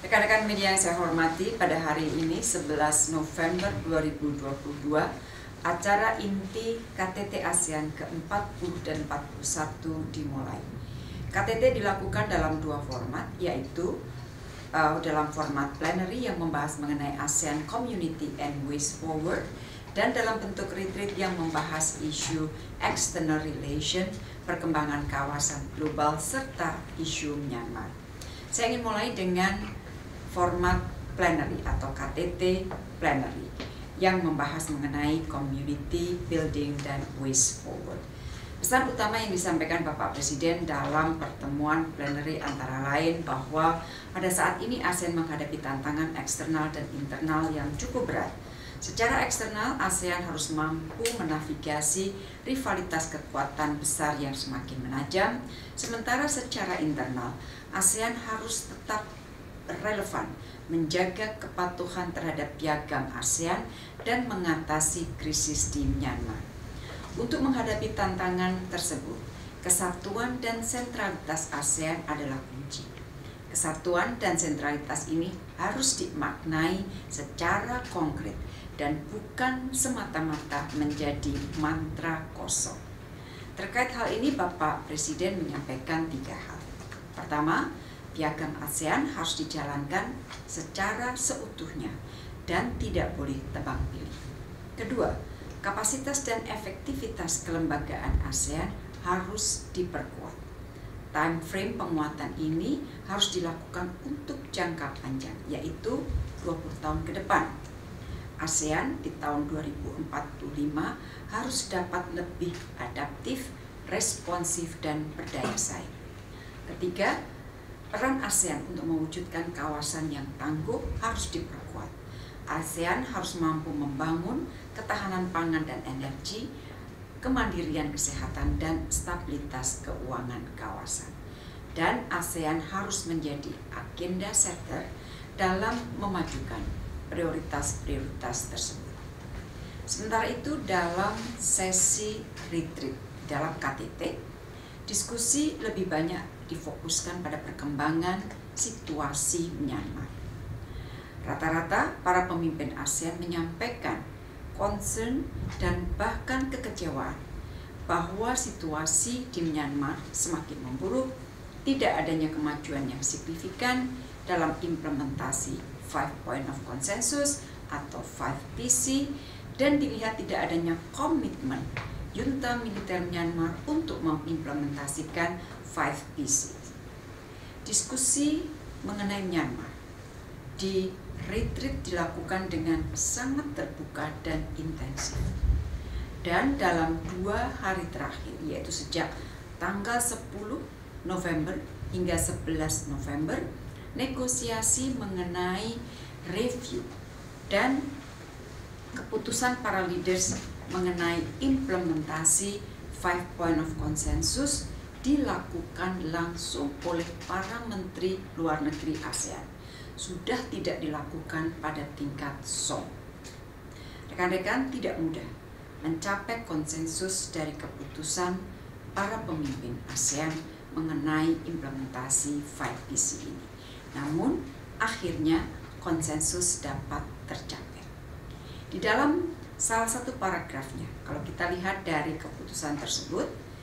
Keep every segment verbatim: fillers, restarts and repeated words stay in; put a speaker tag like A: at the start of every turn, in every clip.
A: Rekan-rekan media yang saya hormati, pada hari ini sebelas November dua ribu dua puluh dua, acara inti K T T ASEAN ke empat puluh dan empat puluh satu dimulai. K T T dilakukan dalam dua format, yaitu uh, dalam format plenary yang membahas mengenai ASEAN Community and Ways Forward, dan dalam bentuk retreat yang membahas isu external relation, perkembangan kawasan global, serta isu Myanmar. Saya ingin mulai dengan format plenary atau K T T plenary yang membahas mengenai community building dan ways forward. Pesan utama yang disampaikan Bapak Presiden dalam pertemuan plenary antara lain bahwa pada saat ini ASEAN menghadapi tantangan eksternal dan internal yang cukup berat. Secara eksternal, ASEAN harus mampu menavigasi rivalitas kekuatan besar yang semakin menajam, sementara secara internal, ASEAN harus tetap relevan, menjaga kepatuhan terhadap piagam ASEAN, dan mengatasi krisis di Myanmar. Untuk menghadapi tantangan tersebut, kesatuan dan sentralitas ASEAN adalah kunci. Kesatuan dan sentralitas ini harus dimaknai secara konkret dan bukan semata-mata menjadi mantra kosong. Terkait hal ini, Bapak Presiden menyampaikan tiga hal. Pertama, piagam ASEAN harus dijalankan secara seutuhnya dan tidak boleh tebang pilih. Kedua, kapasitas dan efektivitas kelembagaan ASEAN harus diperkuat. Time frame penguatan ini harus dilakukan untuk jangka panjang, yaitu dua puluh tahun ke depan. ASEAN di tahun dua ribu empat puluh lima harus dapat lebih adaptif, responsif, dan berdaya saing. Ketiga, peran ASEAN untuk mewujudkan kawasan yang tangguh harus diperkuat. ASEAN harus mampu membangun ketahanan pangan dan energi, kemandirian kesehatan, dan stabilitas keuangan kawasan. Dan ASEAN harus menjadi agenda setter dalam memajukan prioritas-prioritas tersebut. Sementara itu, dalam sesi retreat dalam K T T, diskusi lebih banyak difokuskan pada perkembangan situasi Myanmar. Rata-rata para pemimpin ASEAN menyampaikan concern dan bahkan kekecewaan bahwa situasi di Myanmar semakin memburuk, tidak adanya kemajuan yang signifikan dalam implementasi Five Point of Consensus atau five P C, dan dilihat tidak adanya komitmen junta militer Myanmar untuk mengimplementasikan five P C. Diskusi mengenai Myanmar di retreat dilakukan dengan sangat terbuka dan intensif. Dan dalam dua hari terakhir, yaitu sejak tanggal sepuluh November hingga sebelas November, negosiasi mengenai review dan keputusan para leaders mengenai implementasi Five Point of Consensus dilakukan langsung oleh para menteri luar negeri ASEAN. Sudah tidak dilakukan pada tingkat S O M. Rekan-rekan, tidak mudah mencapai konsensus dari keputusan para pemimpin ASEAN mengenai implementasi five P C ini. Namun, akhirnya konsensus dapat tercapai. Di dalam salah satu paragrafnya, kalau kita lihat dari keputusan tersebut,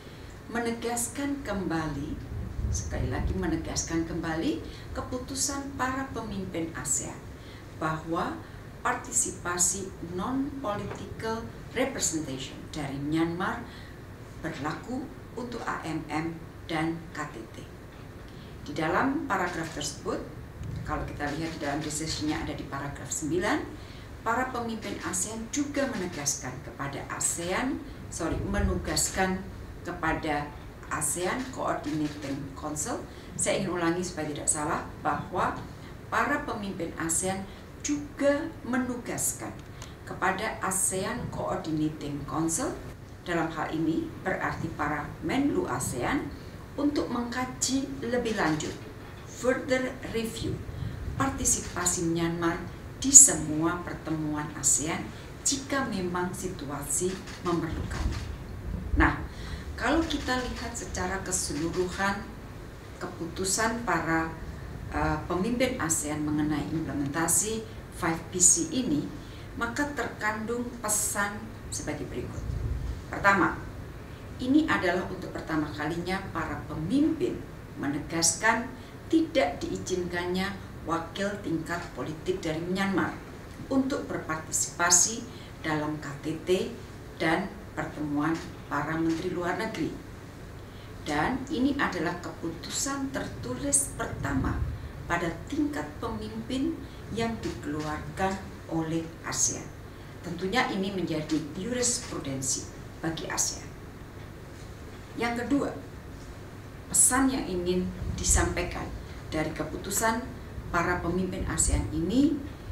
A: menegaskan kembali, sekali lagi menegaskan kembali keputusan para pemimpin ASEAN bahwa partisipasi non-political representation dari Myanmar berlaku untuk A M M dan K T T. Di dalam paragraf tersebut, kalau kita lihat di dalam decision-nya ada di paragraf sembilan, para pemimpin ASEAN juga menegaskan kepada ASEAN, sorry, menugaskan kepada ASEAN Coordinating Council, saya ingin ulangi supaya tidak salah, bahwa para pemimpin ASEAN juga menugaskan kepada ASEAN Coordinating Council, dalam hal ini berarti para Menlu ASEAN, untuk mengkaji lebih lanjut, further review, partisipasi Myanmar di semua pertemuan ASEAN jika memang situasi memerlukannya. Nah, kalau kita lihat secara keseluruhan keputusan para uh, pemimpin pemimpin ASEAN mengenai implementasi lima P C ini, maka terkandung pesan sebagai berikut. Pertama, ini adalah untuk pertama kalinya para pemimpin menegaskan tidak diizinkannya wakil tingkat politik dari Myanmar untuk berpartisipasi dalam K T T dan pertemuan para menteri luar negeri. Dan ini adalah keputusan tertulis pertama pada tingkat pemimpin yang dikeluarkan oleh ASEAN. Tentunya ini menjadi jurisprudensi bagi ASEAN. Yang kedua, pesan yang ingin disampaikan dari keputusan para pemimpin ASEAN ini,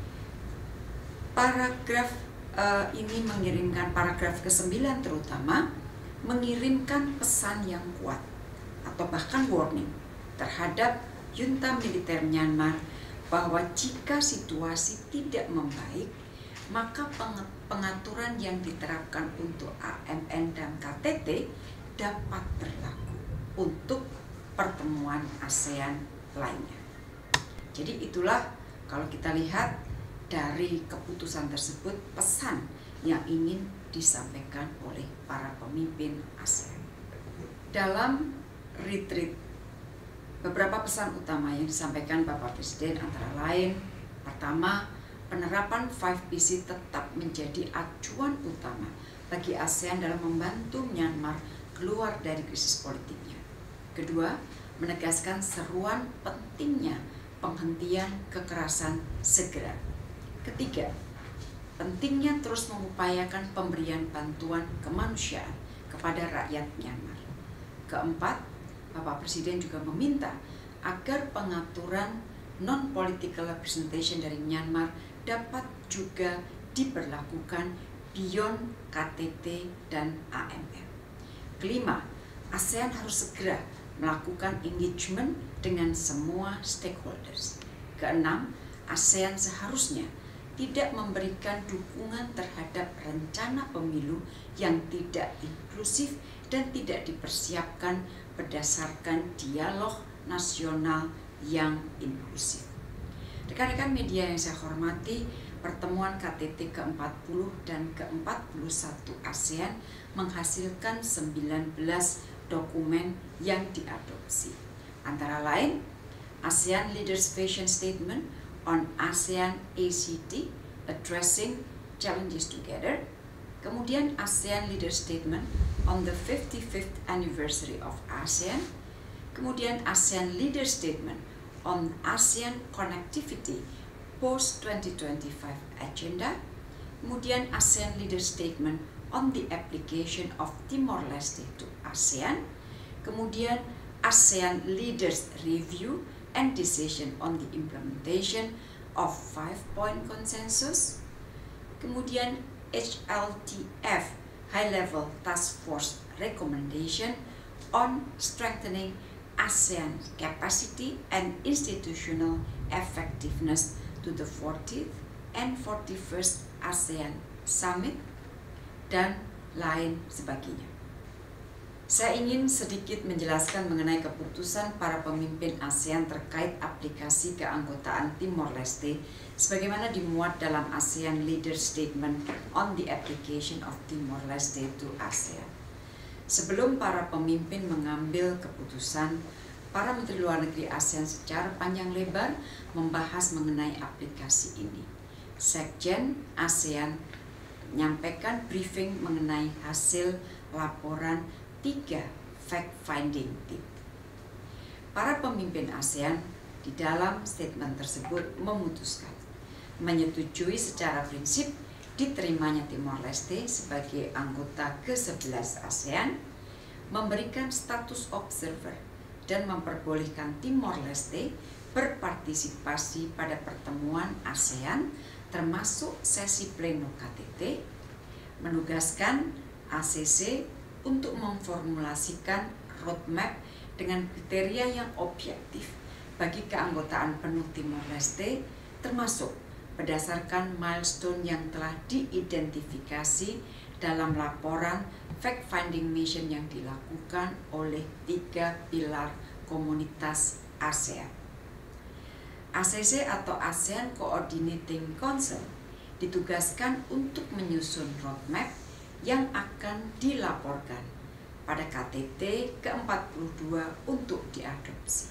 A: paragraf uh, ini mengirimkan paragraf kesembilan terutama mengirimkan pesan yang kuat atau bahkan warning terhadap junta militer Myanmar bahwa jika situasi tidak membaik, maka pengaturan yang diterapkan untuk A M N dan K T T dapat berlaku untuk pertemuan ASEAN lainnya. Jadi itulah kalau kita lihat dari keputusan tersebut pesan yang ingin disampaikan oleh para pemimpin ASEAN. Dalam retreat, beberapa pesan utama yang disampaikan Bapak Presiden antara lain, pertama, penerapan lima P C tetap menjadi acuan utama bagi ASEAN dalam membantu Myanmar keluar dari krisis politiknya. Kedua, menegaskan seruan pentingnya penghentian kekerasan segera. Ketiga, pentingnya terus mengupayakan pemberian bantuan kemanusiaan kepada rakyat Myanmar. Keempat, Bapak Presiden juga meminta agar pengaturan non-political representation dari Myanmar dapat juga diberlakukan beyond K T T dan A M N. Kelima, ASEAN harus segera melakukan engagement dengan semua stakeholders. Keenam, ASEAN seharusnya tidak memberikan dukungan terhadap rencana pemilu yang tidak inklusif dan tidak dipersiapkan berdasarkan dialog nasional yang inklusif. Rekan-rekan media yang saya hormati, pertemuan K T T ke empat puluh dan ke empat puluh satu ASEAN menghasilkan sembilan belas dokumen yang diadopsi. Antara lain, ASEAN Leaders Vision Statement on ASEAN A C T Addressing Challenges Together, kemudian ASEAN Leaders Statement on the fifty-fifth Anniversary of ASEAN, kemudian ASEAN Leaders Statement on ASEAN Connectivity Post twenty twenty-five Agenda, kemudian ASEAN Leaders Statement on the Application of Timor-Leste to ASEAN, kemudian ASEAN Leaders Review and Decision on the Implementation of Five-Point Consensus, kemudian H L T F High-Level Task Force Recommendation on Strengthening ASEAN Capacity and Institutional Effectiveness to the fortieth and forty-first ASEAN Summit, dan lain sebagainya. Saya ingin sedikit menjelaskan mengenai keputusan para pemimpin ASEAN terkait aplikasi keanggotaan Timor-Leste sebagaimana dimuat dalam ASEAN Leaders Statement on the Application of Timor-Leste to ASEAN. Sebelum para pemimpin mengambil keputusan, para Menteri Luar Negeri ASEAN secara panjang lebar membahas mengenai aplikasi ini. Sekjen ASEAN menyampaikan briefing mengenai hasil laporan tiga fact-finding team. Para pemimpin ASEAN di dalam statement tersebut memutuskan menyetujui secara prinsip diterimanya Timor-Leste sebagai anggota ke sebelas ASEAN, memberikan status observer dan memperbolehkan Timor-Leste berpartisipasi pada pertemuan ASEAN termasuk sesi pleno K T T, menugaskan A C C untuk memformulasikan roadmap dengan kriteria yang objektif bagi keanggotaan penuh Timor-Leste, termasuk berdasarkan milestone yang telah diidentifikasi dalam laporan fact-finding mission yang dilakukan oleh tiga pilar komunitas ASEAN. A A C C atau ASEAN Coordinating Council ditugaskan untuk menyusun roadmap yang akan dilaporkan pada K T T ke empat puluh dua untuk diadopsi.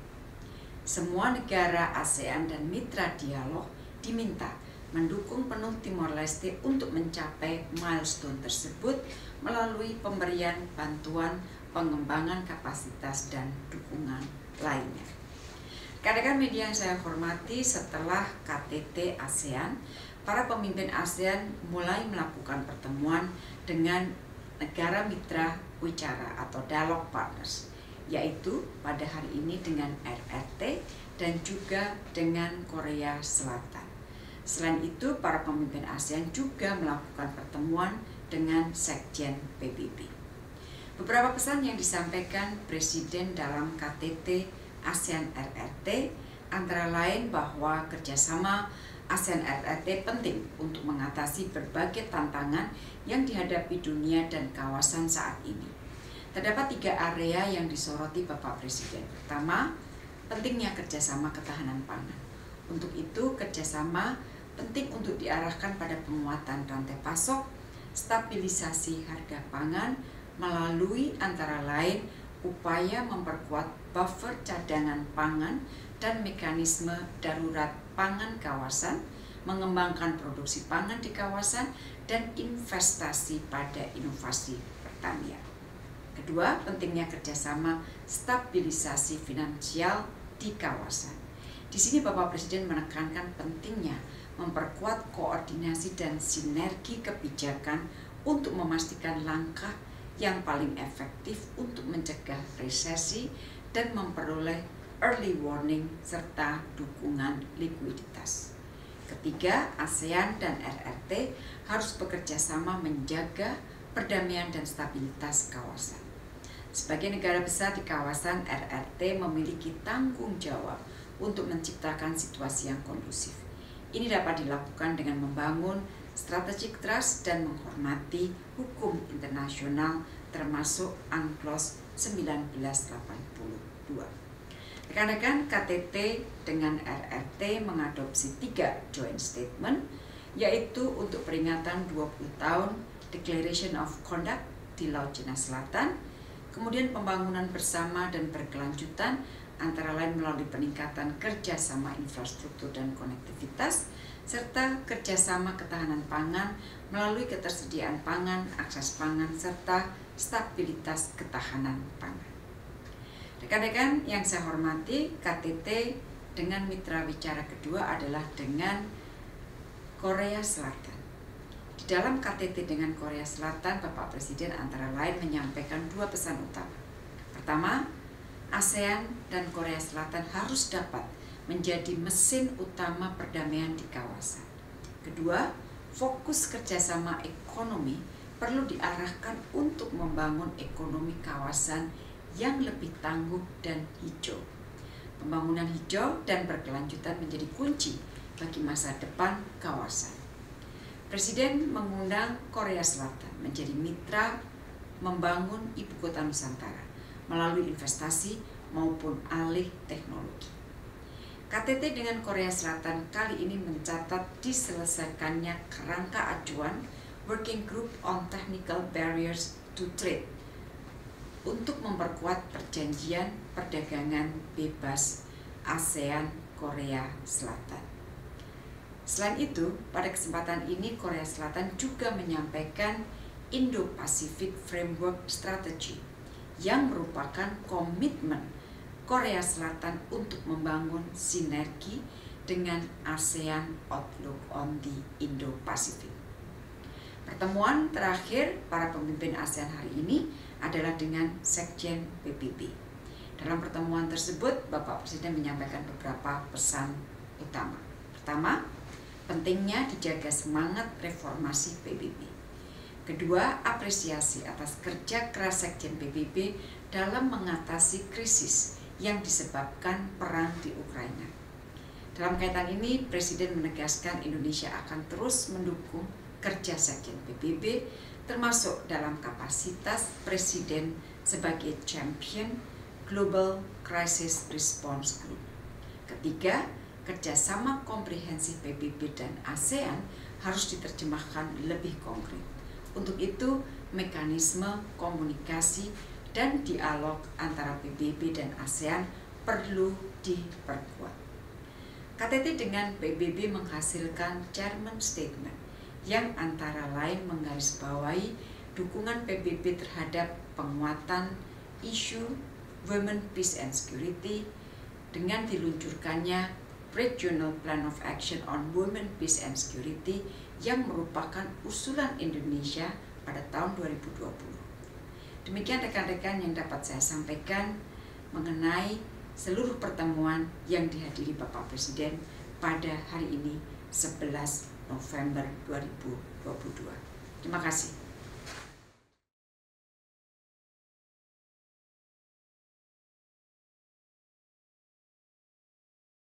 A: Semua negara ASEAN dan mitra dialog diminta mendukung penuh Timor Leste untuk mencapai milestone tersebut melalui pemberian bantuan, pengembangan kapasitas, dan dukungan lainnya. Rekan-rekan media yang saya hormati, setelah K T T ASEAN, para pemimpin ASEAN mulai melakukan pertemuan dengan negara mitra wicara atau dialog partners, yaitu pada hari ini dengan R R T dan juga dengan Korea Selatan. Selain itu, para pemimpin ASEAN juga melakukan pertemuan dengan Sekjen P B B. Beberapa pesan yang disampaikan Presiden dalam K T T ASEAN R R T antara lain bahwa kerjasama ASEAN R R T penting untuk mengatasi berbagai tantangan yang dihadapi dunia dan kawasan saat ini. Terdapat tiga area yang disoroti Bapak Presiden. Pertama, pentingnya kerjasama ketahanan pangan. Untuk itu, kerjasama penting untuk diarahkan pada penguatan rantai pasok, stabilisasi harga pangan melalui antara lain upaya memperkuat buffer cadangan pangan dan mekanisme darurat pangan kawasan, mengembangkan produksi pangan di kawasan, dan investasi pada inovasi pertanian. Kedua, pentingnya kerjasama stabilisasi finansial di kawasan. Di sini Bapak Presiden menekankan pentingnya memperkuat koordinasi dan sinergi kebijakan untuk memastikan langkah yang paling efektif untuk mencegah resesi dan memperoleh early warning serta dukungan likuiditas. Ketiga, ASEAN dan R R T harus bekerja sama menjaga perdamaian dan stabilitas kawasan. Sebagai negara besar di kawasan, R R T memiliki tanggung jawab untuk menciptakan situasi yang kondusif. Ini dapat dilakukan dengan membangun strategic trust dan menghormati hukum internasional termasuk UNCLOS seribu sembilan ratus delapan puluh dua. Rekan-rekan, K T T dengan R R T mengadopsi tiga joint statement, yaitu untuk peringatan dua puluh tahun Declaration of Conduct di Laut Cina Selatan, kemudian pembangunan bersama dan berkelanjutan antara lain melalui peningkatan kerjasama infrastruktur dan konektivitas, serta kerjasama ketahanan pangan melalui ketersediaan pangan, akses pangan, serta stabilitas ketahanan pangan. Rekan-rekan yang saya hormati, K T T dengan mitra bicara kedua adalah dengan Korea Selatan. Di dalam K T T dengan Korea Selatan, Bapak Presiden antara lain menyampaikan dua pesan utama. Pertama, ASEAN dan Korea Selatan harus dapat menjadi mesin utama perdamaian di kawasan. Kedua, fokus kerjasama ekonomi perlu diarahkan untuk membangun ekonomi kawasan yang lebih tangguh dan hijau. Pembangunan hijau dan berkelanjutan menjadi kunci bagi masa depan kawasan. Presiden mengundang Korea Selatan menjadi mitra membangun ibu kota Nusantara melalui investasi maupun alih teknologi. K T T dengan Korea Selatan kali ini mencatat diselesaikannya kerangka acuan Working Group on Technical Barriers to Trade untuk memperkuat perjanjian perdagangan bebas ASEAN Korea Selatan. Selain itu, pada kesempatan ini Korea Selatan juga menyampaikan Indo-Pacific Framework Strategy yang merupakan komitmen Korea Selatan untuk membangun sinergi dengan ASEAN Outlook on the Indo-Pacific. Pertemuan terakhir para pemimpin ASEAN hari ini adalah dengan Sekjen P B B. Dalam pertemuan tersebut, Bapak Presiden menyampaikan beberapa pesan utama. Pertama, pentingnya dijaga semangat reformasi P B B. Kedua, apresiasi atas kerja keras Sekjen P B B dalam mengatasi krisis yang disebabkan perang di Ukraina. Dalam kaitan ini, Presiden menegaskan Indonesia akan terus mendukung kerja Sekjen P B B, termasuk dalam kapasitas Presiden sebagai champion Global Crisis Response Group. Ketiga, kerjasama komprehensif P B B dan ASEAN harus diterjemahkan lebih konkret. Untuk itu, mekanisme komunikasi dan dialog antara P B B dan ASEAN perlu diperkuat. K T T dengan P B B menghasilkan Chairman Statement yang antara lain menggarisbawahi dukungan P B B terhadap penguatan isu Women, Peace and Security dengan diluncurkannya Regional Plan of Action on Women, Peace and Security yang merupakan usulan Indonesia pada tahun dua ribu dua puluh. Demikian rekan-rekan yang dapat saya sampaikan mengenai seluruh pertemuan yang dihadiri Bapak Presiden pada hari ini sebelas November dua ribu dua puluh dua. Terima kasih.